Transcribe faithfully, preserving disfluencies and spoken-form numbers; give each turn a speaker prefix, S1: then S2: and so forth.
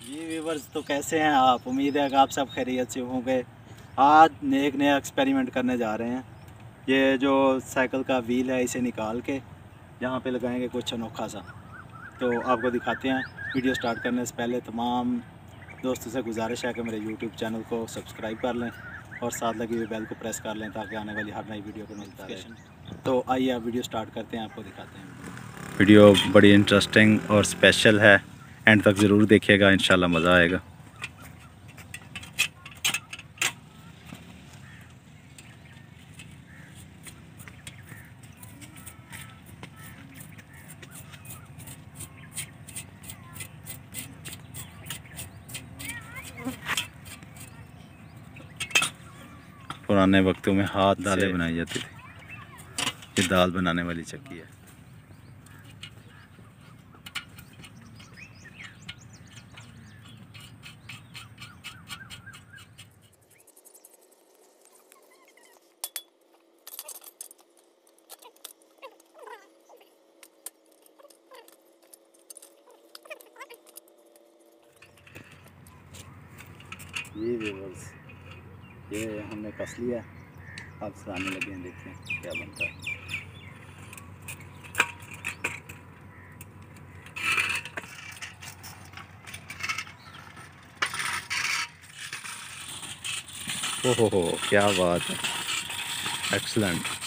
S1: जी viewers, तो कैसे हैं आप? उम्मीद है कि आप सब खैरियत से होंगे। आज एक नया एक्सपेरिमेंट करने जा रहे हैं। ये जो साइकिल का व्हील है इसे निकाल के यहाँ पे लगाएंगे कुछ अनोखा सा, तो आपको दिखाते हैं। वीडियो स्टार्ट करने से पहले तमाम दोस्तों से गुजारिश है कि मेरे यूट्यूब चैनल को सब्सक्राइब कर लें और साथ लगी हुई बेल को प्रेस कर लें ताकि आने वाली हर नई वीडियो को नोटिफिकेशन। तो आइए आप वीडियो स्टार्ट करते हैं, आपको दिखाते हैं। वीडियो बड़ी इंटरेस्टिंग और स्पेशल है, एंड तक ज़रूर देखिएगा, इंशाल्लाह मज़ा आएगा। पुराने वक्तों में हाथ दालें बनाई जाती थी। ये दाल बनाने वाली चक्की है। ये व्यूअर्स, ये हमने कस लिया, अब सराने लगे हैं, देखते हैं क्या बनता है। ओहो हो, क्या बात है, एक्सलेंट।